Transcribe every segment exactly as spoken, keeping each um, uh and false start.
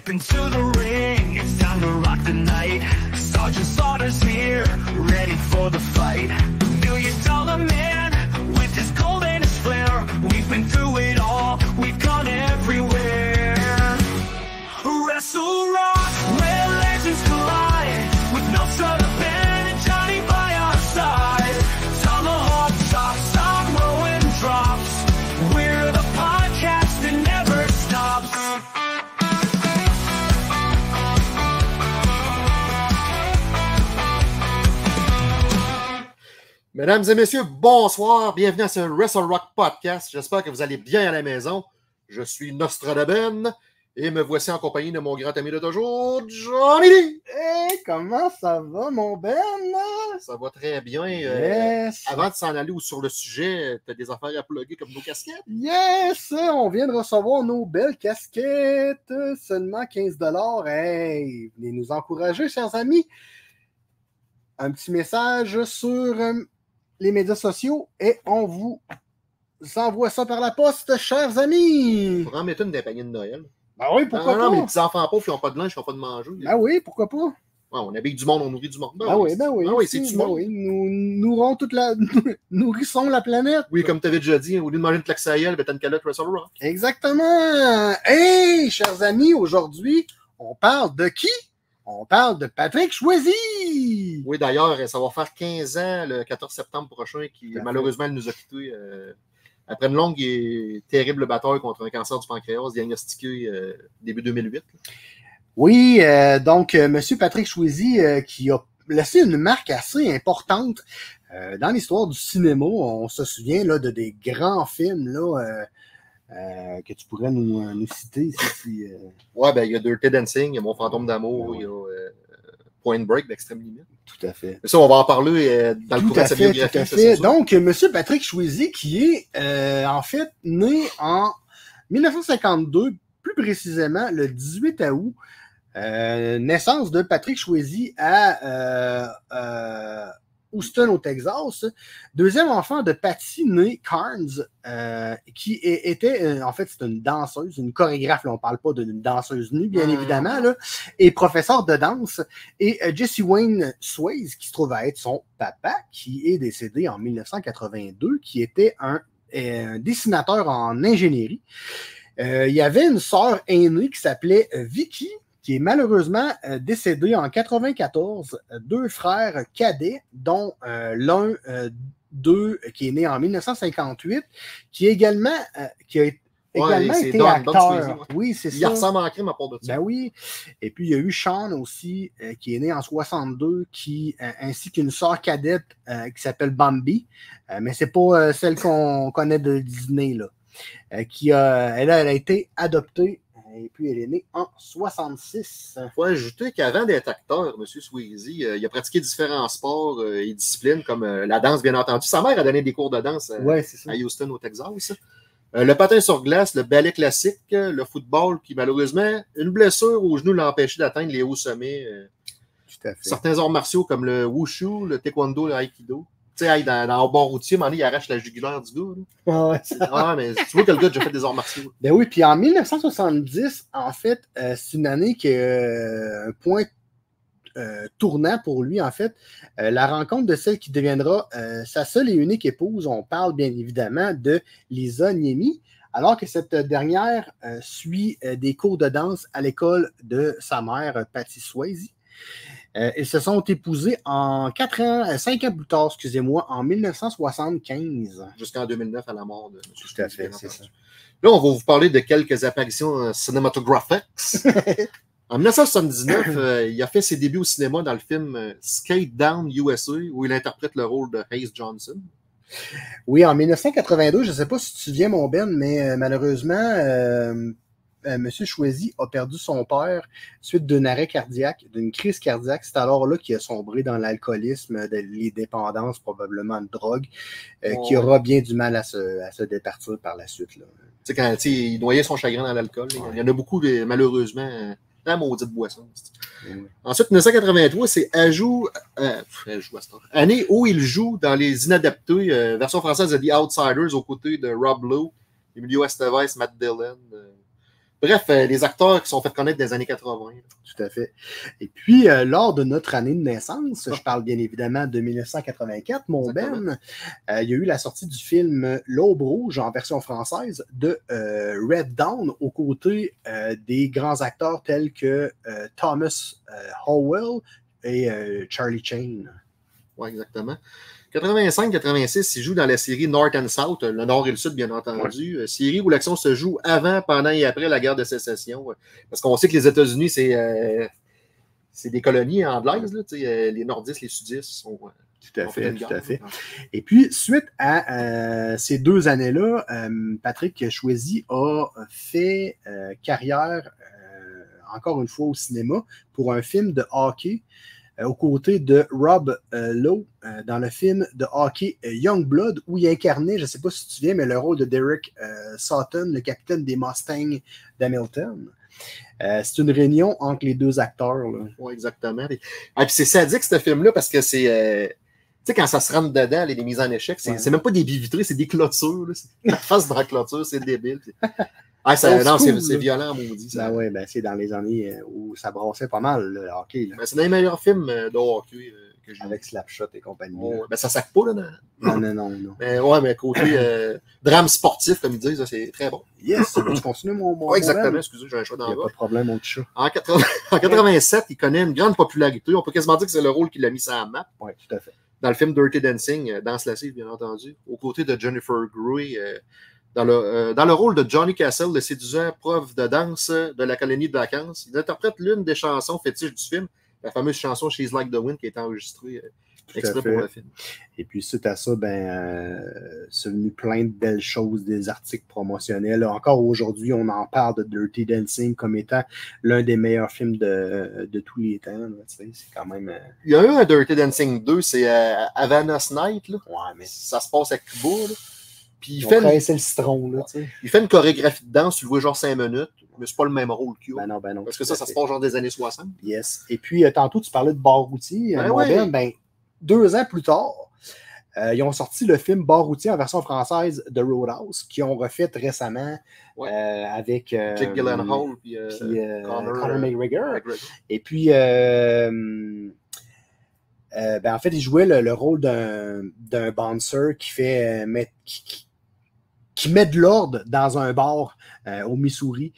Step into the ring, it's time to rock the night. Sergeant Slaughter's here, ready for the fight. Million dollar man, with his gold and his flair. We've been through it all, we've gone everywhere. Wrestle Rock, where legends collide. With Meltzer the band and Johnny by our side. Tomahawk chops, Samoan drops. We're the podcast that never stops. Mesdames et messieurs, bonsoir. Bienvenue à ce Wrestle Rock Podcast. J'espère que vous allez bien à la maison. Je suis Nostradaben et me voici en compagnie de mon grand ami de toujours, Johnny Lee. Hey, comment ça va, mon Ben? Ça va très bien. Yes. Euh, avant de s'en aller sur le sujet, tu as des affaires à plugger comme nos casquettes? Yes! On vient de recevoir nos belles casquettes. Seulement quinze dollars. Hey, venez nous encourager, chers amis. Un petit message sur euh, les médias sociaux et on vous envoie ça par la poste, chers amis. Pour en mettre une des paniers de Noël. Ben oui, pourquoi non, pas? non, mais les petits enfants pauvres qui n'ont pas de linge, qui n'ont pas de manger. Ben oui, pourquoi pas? Ouais, on habille du monde, on nourrit du monde. Ben, ben oui, ben oui. Ben oui, c'est du ben monde. oui. Nous nourrons toute la... nourrissons la planète. Oui, comme tu avais déjà dit, au lieu de manger une claque à gueule, ben t'as une calotte Wrestle Rock. Exactement. Hey, chers amis, aujourd'hui, on parle de qui? On parle de Patrick Swayze. Oui, d'ailleurs, ça va faire quinze ans, le quatorze septembre prochain, qui Parfait. malheureusement elle nous a quittés euh, après une longue et terrible bataille contre un cancer du pancréas diagnostiqué euh, début deux mille huit. Oui, euh, donc, euh, M. Patrick Swayze euh, qui a laissé une marque assez importante euh, dans l'histoire du cinéma. On se souvient là, de des grands films là, euh, euh, que tu pourrais nous, nous citer. Si, si, euh... Ouais, ben il y a Dirty Dancing, il y a Mon fantôme d'amour, Ouais, ouais. il y a euh, Point Break d'Extrême Limite. Tout à fait. Mais ça, on va en parler euh, dans le Tout courant à de sa fait, biographie. tout à ça, fait. c'est sûr. Donc, M. Patrick Swayze, qui est euh, en fait né en dix-neuf cent cinquante-deux, plus précisément le dix-huit août, euh, naissance de Patrick Swayze à euh, euh, Houston, au Texas. Deuxième enfant de Patty née Carnes, euh, qui est- était, euh, en fait, c'est une danseuse, une chorégraphe, là, on parle pas d'une danseuse nue, bien Mm. évidemment, là, et professeur de danse. Et euh, Jesse Wayne Swayze, qui se trouve à être son papa, qui est décédé en dix-neuf cent quatre-vingt-deux, qui était un, euh, un dessinateur en ingénierie. Euh, il y avait une sœur aînée qui s'appelait euh, Vicky, qui est malheureusement euh, décédée en quatre-vingt-quatorze. Euh, deux frères cadets, dont euh, l'un euh, d'eux euh, qui est né en dix-neuf cent cinquante-huit, qui, est également, euh, qui a également c'est été Don- Don acteur. Swayze, ouais. Oui, c'est Il ça. ressemble en crime à part de ça. Ben oui. Et puis, il y a eu Sean aussi, euh, qui est né en soixante-deux, qui, euh, ainsi qu'une sœur cadette euh, qui s'appelle Bambi. Euh, mais c'est pas euh, celle qu'on connaît de Disney, là. Euh, qui a, elle, a, elle a été adoptée, et puis elle est née en soixante-six. Il faut ajouter qu'avant d'être acteur, M. Swayze, euh, il a pratiqué différents sports euh, et disciplines, comme euh, la danse, bien entendu. Sa mère a donné des cours de danse euh, Ouais, c'est ça. à Houston, au Texas. Euh, le patin sur glace, le ballet classique, euh, le football, qui malheureusement, une blessure au genou l'a empêché d'atteindre les hauts sommets. euh, Tout à fait. certains arts martiaux comme le wushu, le taekwondo, le aikido. Tu sais, hey, dans, dans un bon routier, à un moment donné, il arrache la jugulaire du gars. Ah ouais, ça- là. Ah, mais tu vois que le gars a déjà fait des arts martiaux. Ben oui, puis en dix-neuf cent soixante-dix, en fait, euh, c'est une année qui est euh, un point euh, tournant pour lui, en fait. Euh, la rencontre de celle qui deviendra euh, sa seule et unique épouse. On parle bien évidemment de Lisa Niemi, alors que cette dernière euh, suit euh, des cours de danse à l'école de sa mère, euh, Patty Swayze. Euh, ils se sont épousés en quatre ans, euh, cinq ans plus tard, excusez-moi, en dix-neuf cent soixante-quinze. Jusqu'en deux mille neuf, à la mort de M. Tout à fait, c'est ça. Là, on va vous parler de quelques apparitions euh, cinématographiques. En dix-neuf cent soixante-dix-neuf, euh, il a fait ses débuts au cinéma dans le film euh, Skate Down U S A, où il interprète le rôle de Hayes Johnson. Oui, en dix-neuf cent quatre-vingt-deux, je ne sais pas si tu te souviens, mon Ben, mais euh, malheureusement, euh, euh, M. Swayze a perdu son père suite d'un arrêt cardiaque, d'une crise cardiaque. C'est alors là qu'il a sombré dans l'alcoolisme, de, les dépendances, probablement de drogue, euh, Oh. qui aura bien du mal à se, à se départir par la suite. Là. Tu sais, quand tu sais, il noyait son chagrin dans l'alcool. là. Il y en a beaucoup, des- malheureusement, euh, la maudite boisson. c'est- Oui. Ensuite, dix-neuf cent quatre-vingt-trois, c'est ajout, euh, pff, ajout à cette heure. Année où il joue dans Les Inadaptés, euh, version française de The Outsiders, aux côtés de Rob Lowe, Emilio Estevez, Matt Dillon. euh. Bref, euh, les acteurs qui sont fait connaître des années quatre-vingt. Tout à fait. Et puis, euh, lors de notre année de naissance, je parle bien évidemment de mille neuf cent quatre-vingt-quatre, mon Exactement. Ben, euh, il y a eu la sortie du film L'Aube rouge en version française de euh, Red Dawn aux côtés euh, des grands acteurs tels que euh, Thomas euh, Howell et euh, Charlie Chain. Oui, exactement. quatre-vingt-cinq quatre-vingt-six, il joue dans la série North and South, le Nord et le Sud, bien entendu. Ouais. Série où l'action se joue avant, pendant et après la guerre de sécession. Parce qu'on sait que les États-Unis, c'est euh, c'est des colonies anglaises. Là, les nordistes, les sudistes sont. Euh, tout à fait, tout à fait. Et puis, suite à euh, ces deux années-là, euh, Patrick Swayze a fait euh, carrière, euh, encore une fois, au cinéma pour un film de hockey. Euh, aux côtés de Rob euh, Lowe euh, dans le film de hockey euh, Youngblood, où il incarnait, je ne sais pas si tu te souviens, mais le rôle de Derek euh, Sutton, le capitaine des Mustangs d'Hamilton. Euh, c'est une réunion entre les deux acteurs. Oui, exactement. Et, ah, puis c'est sadique, ce film-là, parce que c'est... Euh... Tu sais, quand ça se rentre dedans, les, les mises en échec, c'est ouais. même pas des baies vitrées, c'est des clôtures. Là. La face dans la clôture, c'est débile. Ah, ça, non, cool, c'est violent, maudit. Ça. Ben oui, ben c'est dans les années où ça brassait pas mal, le hockey. Ben c'est dans les meilleurs films de hockey que j'ai avec Slapshot et compagnie. Oh, ben ça sac pas, là. Non, non, non. non. Mais ouais, mais côté euh, drame sportif, comme ils disent, c'est très bon. Yes, tu continues, mon bon. Oui, exactement, excusez, j'ai un choix dans le bas. Pas de problème, mon chat. En, quatre-vingts, en quatre-vingt-sept, il connaît une grande popularité. On peut quasiment dire que c'est le rôle qu'il a mis sur la map. Oui, tout à fait. Dans le film Dirty Dancing, Danse lascive, bien entendu, aux côtés de Jennifer Grey. Euh, Dans le, euh, dans le rôle de Johnny Castle, le séduisant prof de danse de la colonie de vacances, il interprète l'une des chansons fétiches du film, la fameuse chanson She's Like the Wind qui a été enregistrée euh, exprès pour le film. Et puis suite à ça, ben, euh, c'est venu plein de belles choses, des articles promotionnels. Encore aujourd'hui, on en parle de Dirty Dancing comme étant l'un des meilleurs films de, de tous les temps. Là, tu sais, c'est quand même... Euh... Il y a eu un Dirty Dancing deux, c'est euh, Havana's Night. Là. Ouais, mais ça se passe à Cuba. Là. Puis il, fait une... le citron, là, tu sais. Il fait une chorégraphie de danse, tu le vois genre cinq minutes, mais c'est pas le même rôle qu'il y a. Ben non, ben non. Parce que ça, ça se passe genre des années soixante. Yes. Et puis, euh, tantôt, tu parlais de bar routier. Ben, euh, ouais. ben, ben, deux ans plus tard, euh, ils ont sorti le film Bar routier en version française de Roadhouse, qui ont refait récemment ouais. euh, avec euh, Jake Gyllenhaal puis, euh, puis euh, Conor, Conor McGregor. McGregor. Et puis, euh, euh, ben, en fait, il jouait le, le rôle d'un, d'un bouncer qui fait... Euh, met, qui, qui, qui met de l'ordre dans un bar euh, au Missouri.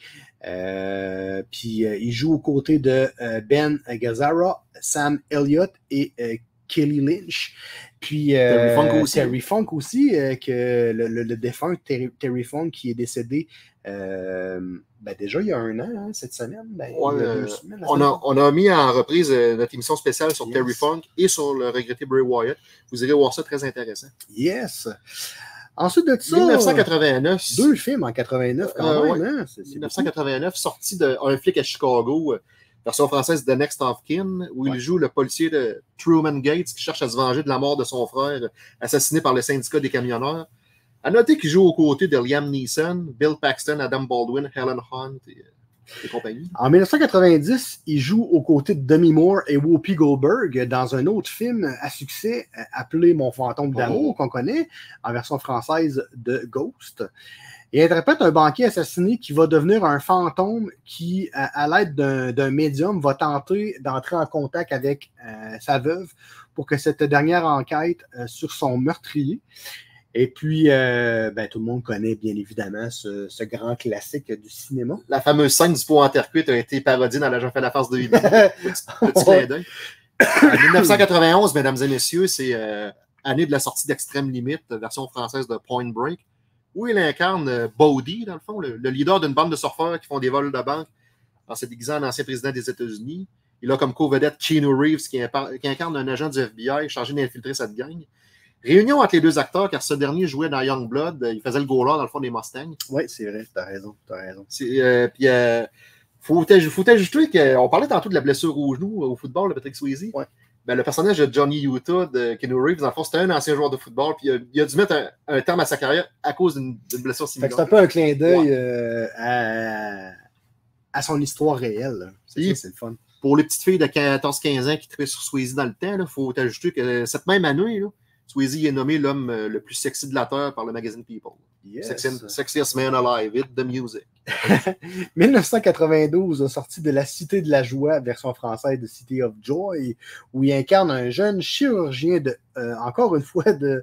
Euh, puis euh, il joue aux côtés de euh, Ben Gazzara, Sam Elliott et euh, Kelly Lynch. Puis euh, Terry Funk aussi, Terry Funk aussi euh, que le, le, le défunt Terry, Terry Funk qui est décédé euh, ben déjà il y a un an, hein, cette semaine. Ben, ouais, il y a euh, deux semaines, on, a, on a mis en reprise euh, notre émission spéciale sur yes. Terry Funk et sur le regretté Bray Wyatt. Vous irez voir ça, très intéressant. Yes! Ensuite de ça, dix-neuf cent quatre-vingt-neuf. Deux films en quatre-vingt-neuf quand euh, même. Ouais. Hein? C'est, c'est dix-neuf cent quatre-vingt-neuf, sorti d'un flic à Chicago, version française de Next of Kin, où ouais. il joue le policier de Truman Gates qui cherche à se venger de la mort de son frère, assassiné par le syndicat des camionneurs. À noter qu'il joue aux côtés de Liam Neeson, Bill Paxton, Adam Baldwin, Helen Hunt et, et compagnie. En dix-neuf cent quatre-vingt-dix, il joue aux côtés de Demi Moore et Whoopi Goldberg dans un autre film à succès appelé Mon fantôme d'amour, oh. qu'on connaît, en version française de Ghost. Il interprète un banquier assassiné qui va devenir un fantôme qui, à, à l'aide d'un, d'un médium, va tenter d'entrer en contact avec euh, sa veuve pour que cette dernière enquête euh, sur son meurtrier. Et puis, euh, ben, tout le monde connaît bien évidemment ce, ce grand classique du cinéma. La fameuse scène du pot en terre cuite a été parodiée dans L'Agent fait la farce de Hidden. Petit, petit clin d'œil. En dix-neuf cent quatre-vingt-onze, mesdames et messieurs, c'est euh, année de la sortie d'Extrême Limite, version française de Point Break, où il incarne euh, Bodie, dans le fond, le, le leader d'une bande de surfeurs qui font des vols de banque en se déguisant en ancien président des États-Unis. Il a comme co-vedette Keanu Reeves qui, impa- qui incarne un agent du F B I chargé d'infiltrer cette gang. Réunion entre les deux acteurs, car ce dernier jouait dans Youngblood. Il faisait le goaler dans le fond des Mustangs. Oui, c'est vrai, t'as raison, t'as raison. C'est, euh, puis, euh, faut, faut ajouter qu'on parlait tantôt de la blessure au genou au football, de Patrick Swayze. Ouais. Ben, le personnage de Johnny Utah, de Keanu Reeves, dans le fond, c'était un ancien joueur de football, puis il a, il a dû mettre un, un terme à sa carrière à cause d'une, d'une blessure similaire. Fait que c'est un peu un clin d'œil ouais. euh, à, à son histoire réelle. C'est, ça, c'est le fun. Pour les petites filles de quatorze quinze ans qui traitent sur Swayze dans le temps, il faut ajouter que cette même année, là, Swayze est nommé l'homme euh, le plus sexy de la Terre par le magazine People. Yes. Sexy, sexiest man alive, hit the music. mille neuf cent quatre-vingt-douze a sorti de La Cité de la Joie, version française de City of Joy, où il incarne un jeune chirurgien, de, euh, encore une fois, de,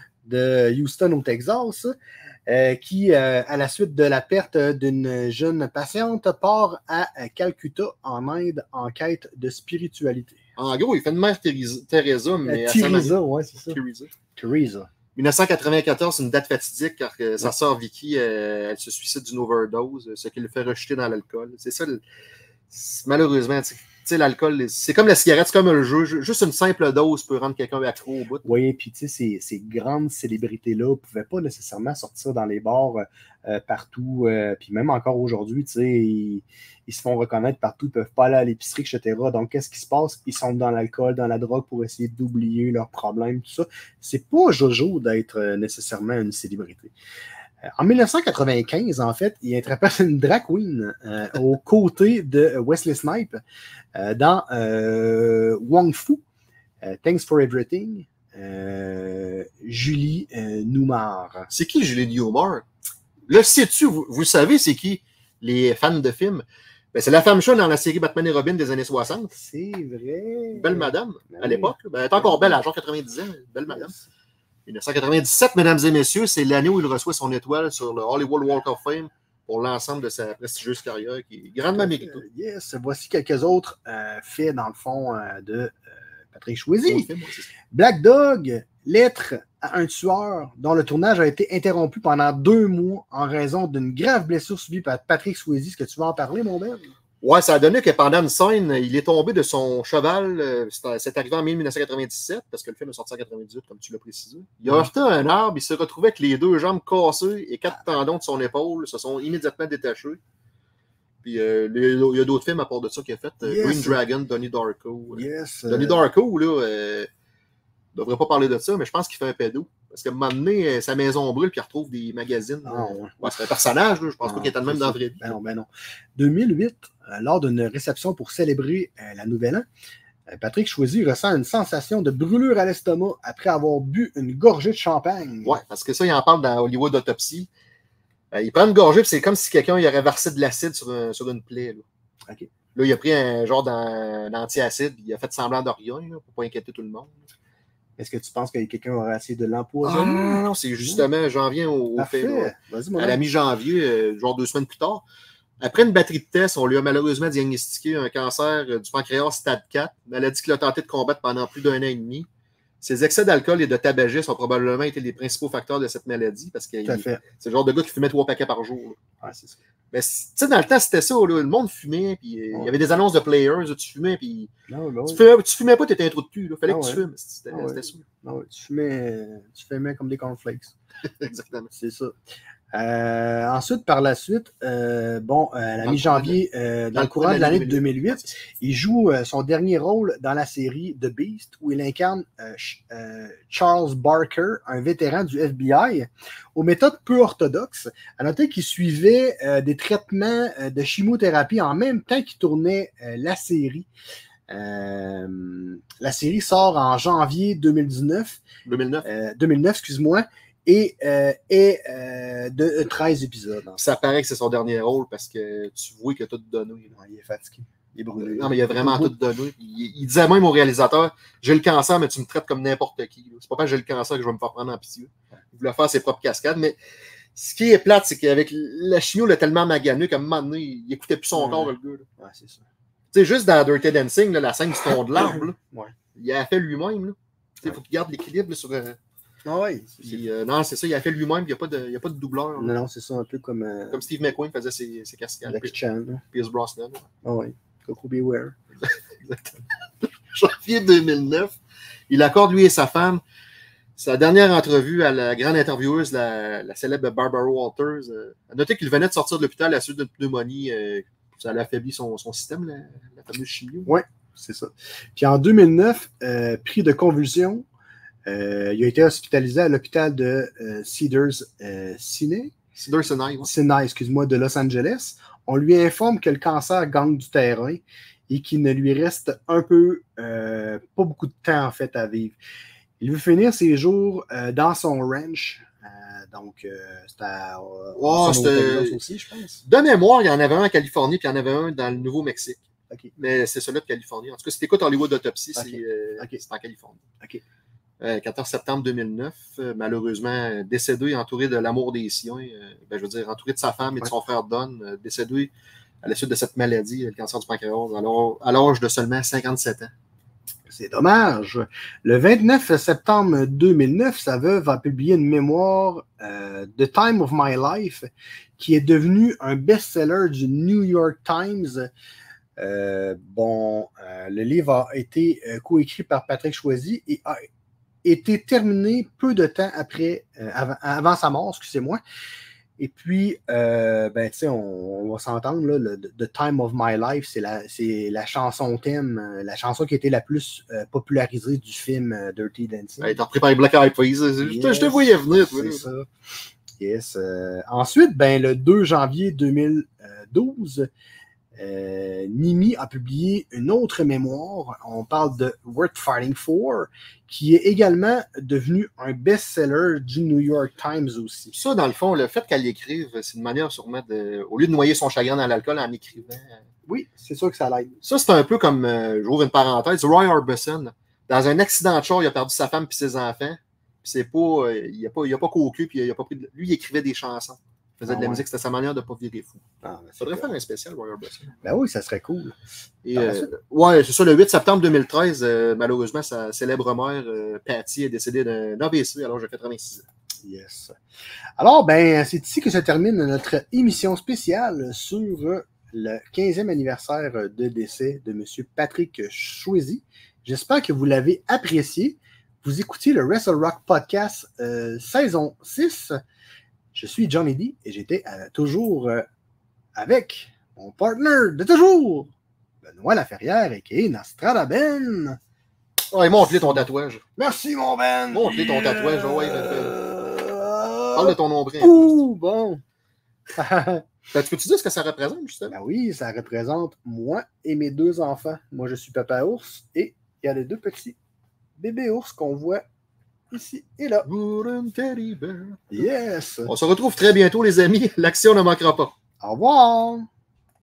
de Houston au Texas, euh, qui, euh, à la suite de la perte d'une jeune patiente, part à Calcutta, en Inde, en quête de spiritualité. En gros, il fait une mère Teresa, mais... Euh, Teresa, ouais, c'est ça. Teresa. Teresa. mille neuf cent quatre-vingt-quatorze, c'est une date fatidique car euh, sa sœur Vicky, euh, elle se suicide d'une overdose, ce qui le fait rejeter dans l'alcool. C'est ça, le... malheureusement, tu sais, l'alcool, c'est comme la cigarette, c'est comme le jeu. Juste une simple dose peut rendre quelqu'un accro au bout. Oui, puis tu sais, ces, ces grandes célébrités-là ne pouvaient pas nécessairement sortir dans les bars euh, partout. Euh, puis même encore aujourd'hui, tu sais, ils, ils se font reconnaître partout, ils ne peuvent pas aller à l'épicerie, et cetera. Donc, qu'est-ce qui se passe? Ils sont dans l'alcool, dans la drogue pour essayer d'oublier leurs problèmes, tout ça. C'est pas jojo d'être euh, nécessairement une célébrité. En mille neuf cent quatre-vingt-quinze, en fait, il interprète une drag queen euh, aux côtés de Wesley Snipes euh, dans euh, Wong Fu, euh, Thanks for Everything, euh, Julie euh, Newmar. C'est qui Julie Newmar? Là, sais-tu, vous, vous savez c'est qui les fans de films? Ben, c'est la femme chaude dans la série Batman et Robin des années soixante. C'est vrai. Belle madame, Ben à oui. l'époque. Ben, elle est encore belle, à genre quatre-vingt-dix ans. Belle madame. mille neuf cent quatre-vingt-dix-sept, mesdames et messieurs, c'est l'année où il reçoit son étoile sur le Hollywood Walk of Fame pour l'ensemble de sa prestigieuse carrière qui est grandement méritée. Euh, yes, voici quelques autres euh, faits, dans le fond, euh, de euh, Patrick Swayze. Bon film, ouais, c'est ça. Black Dog, lettre à un tueur, dont le tournage a été interrompu pendant deux mois en raison d'une grave blessure subie par Patrick Swayze. Est-ce que tu vas en parler, mon bel? Ouais, ça a donné que pendant une scène, il est tombé de son cheval. euh, C'est c'est arrivé en mille neuf cent quatre-vingt-dix-sept, parce que le film est sorti en quatre-vingt-dix-huit, comme tu l'as précisé. Il a heurté un arbre, il s'est retrouvé avec les deux jambes cassées et quatre tendons de son épaule se sont immédiatement détachés. Puis euh, les- il y a d'autres films à part de ça qu'il a fait. euh, Yes. Green Dragon, Donnie Darko. euh. Yes. Donnie euh, Darko, là, euh, on devrait pas parler de ça, mais je pense qu'il fait un pédo. Parce qu'à un moment donné, euh, sa maison brûle, puis il retrouve des magazines. Ah, euh, ouais. ouais, c'est un personnage, là, je pense Ah, pas qu'il était le même c'est dans la ça. vraie vie. Ben non, ben non. deux mille huit, euh, lors d'une réception pour célébrer euh, la Nouvelle An, euh, Patrick Swayze ressent une sensation de brûlure à l'estomac après avoir bu une gorgée de champagne. Ouais, parce que ça, il en parle dans Hollywood Autopsy. Euh, il prend une gorgée, puis c'est comme si quelqu'un il aurait versé de l'acide sur, un- sur une plaie. Là. OK. Là, il a pris un genre d'an- d'anti-acide, puis il a fait semblant de rien, là, pour pas inquiéter tout le monde. Est-ce que tu penses que quelqu'un aurait essayé de Ah, l'empoisonner? non, non, c'est justement, j'en viens au, au fait. là. Parfait. Vas-y, mon À la homme. mi-janvier, euh, genre deux semaines plus tard. Après une batterie de tests, on lui a malheureusement diagnostiqué un cancer euh, du pancréas stade quatre, maladie qu'il a tenté de combattre pendant plus d'un an et demi. Ses excès d'alcool et de tabagisme ont probablement été les principaux facteurs de cette maladie parce que Tout à il- fait. c'est le genre de gars qui fumait trois paquets par jour. là. Ouais, c'est ça. Mais tu sais, dans le temps, c'était ça. Là, le monde fumait, puis euh, il y avait des annonces de players, là, tu fumais, puis Non, ben tu, oui. fumais, tu fumais pas, t'étais un trou de cul. Il fallait Ah que tu ouais. fumes. C'était Ah ouais. c'était ça. Non, tu fumais, tu fumais comme des cornflakes. Exactement. C'est ça. Euh, ensuite, par la suite, euh, bon, euh, à la Dans le mi-janvier, euh, dans, le courant de l'année de deux mille huit, Ouais, c'est ça. il joue euh, son dernier rôle dans la série The Beast, où il incarne euh, Ch- euh, Charles Barker, un vétéran du F B I, aux méthodes peu orthodoxes. À noter qu'il suivait euh, des traitements euh, de chimiothérapie en même temps qu'il tournait euh, la série. Euh, la série sort en janvier deux mille dix-neuf, deux mille neuf. euh, deux mille neuf, excuse-moi, et euh, est euh, de euh, treize épisodes. En fait. Ça paraît que c'est son dernier rôle parce que tu vois qu'il a tout donné. là. Ouais, il est fatigué. Il est brûlé. Non, mais il a vraiment tout donné. Il, il disait même au réalisateur, j'ai le cancer, mais tu me traites comme n'importe qui. là. C'est pas parce que j'ai le cancer que je vais me faire prendre en pitié. Il voulait faire ses propres cascades, mais ce qui est plate, c'est qu'avec la chimio, il a tellement magané qu'à un moment donné, il écoutait plus son Ouais. corps, le gars. là. Ouais, c'est ça. Tu sais, juste dans Dirty Dancing, là, la scène du ton de l'arbre, là, Ouais. il a fait lui-même. là. Tu sais, Il faut qu'il garde l'équilibre là, sur. euh, Ah ouais. puis, euh, non, c'est ça, il a fait lui-même, il n'y a, pas de- il y a pas de doubleur. là. Non, non, c'est ça, un peu comme euh, Comme Steve McQueen faisait ses, ses cascades. Alex Chan. là. Pierce Brosnan. là. Ah ouais. Coco Beware. Exactement. Janvier deux mille neuf, il accorde, lui et sa femme, sa dernière entrevue à la grande intervieweuse, la, la célèbre Barbara Walters. Euh, à noter qu'il venait de sortir de l'hôpital à la suite d'une pneumonie. Euh, ça a affaibli son, son système, la, la fameuse chimio. Ouais, c'est ça. Puis en deux mille neuf, euh, pris de convulsions, euh, il a été hospitalisé à l'hôpital de euh, Cedars euh, Sinai, Cedar Sinai, ouais. Sinai, excuse-moi, de Los Angeles. On lui informe que le cancer gagne du terrain et qu'il ne lui reste un peu, euh, pas beaucoup de temps en fait à vivre. Il veut finir ses jours euh, dans son ranch. Euh, donc, euh, c'était à euh, Oh, San c'était- Antonio aussi, je pense. De mémoire, il y en avait un en Californie, puis il y en avait un dans le Nouveau-Mexique. OK. Mais c'est celui de Californie. En tout cas, si tu écoutes Hollywood Autopsy, Ok. c'est euh, Ok. c'est en Californie. OK. Euh, quatorze septembre deux mille neuf, euh, malheureusement, euh, décédé, entouré de l'amour des siens. euh, ben, je veux dire, entouré de sa femme et de Ouais. son frère Don, euh, décédé à la suite de cette maladie, le cancer du pancréas, alors, à l'âge de seulement cinquante-sept ans. C'est dommage. Le vingt-neuf septembre deux mille neuf, sa veuve a publié une mémoire, euh, The Time of My Life, qui est devenue un best-seller du New York Times. Euh, bon, euh, le livre a été euh, coécrit par Patrick Choisy et a été terminé peu de temps après, euh, avant, avant sa mort, excusez-moi. Et puis, euh, ben, tu sais, on, on va s'entendre, là, le The Time of My Life, c'est la, c'est la chanson thème, euh, la chanson qui a été la plus euh, popularisée du film euh, Dirty Dancing. Hey, t'as repris par les Black Eyed Peas. Je, Yes, te- je te voyais venir. toi, c'est là. ça. Yes. euh, ensuite, ben, le deux janvier deux mille douze, euh, Nimi a publié une autre mémoire. On parle de Worth Fighting For, qui est également devenu un best-seller du New York Times aussi. Ça, dans le fond, le fait qu'elle l'écrive, c'est une manière sûrement de. Au lieu de noyer son chagrin dans l'alcool en écrivant. Oui, c'est sûr que ça l'aide. Ça, c'est un peu comme, euh, j'ouvre une parenthèse, Roy Orbison. Dans un accident de char, il a perdu sa femme et ses enfants. Puis c'est pas. euh, il n'a pas, il a pas cocu, puis il a pas pris de- lui, il écrivait des chansons. Il faisait Ah de la ouais. musique, c'était sa manière de ne pas virer fou. Ah, ben, Il faudrait c'est faire un spécial, Roy Orbison. Ben oui, ça serait cool. Et, Par la euh, suite. ouais, c'est ça, le huit septembre deux mille treize, euh, malheureusement, sa célèbre mère, euh, Patty, est décédée d'un A V C à l'âge de quatre-vingt-six ans. Yes. Alors, ben, c'est ici que se termine notre émission spéciale sur le quinzième anniversaire de décès de M. Patrick Choisy. J'espère que vous l'avez apprécié. Vous écoutiez le Wrestle Rock Podcast euh, saison six. Je suis Johnny D et j'étais euh, toujours euh, avec mon partner de toujours, Benoît Laferrière, et Nastrada Ben. Ouais, montre-les ton tatouage. Merci, mon Ben. Montre-les ton tatouage, ouais, ouais, Euh... Parle de ton nombril. Ouh, bon. Ben, tu peux-tu dire ce que ça représente, justement? Ben oui, ça représente moi et mes deux enfants. Moi, je suis papa ours et il y a les deux petits bébés ours qu'on voit ici et là. Pour un teddy bear. Yes. On se retrouve très bientôt, les amis. L'action ne manquera pas. Au revoir.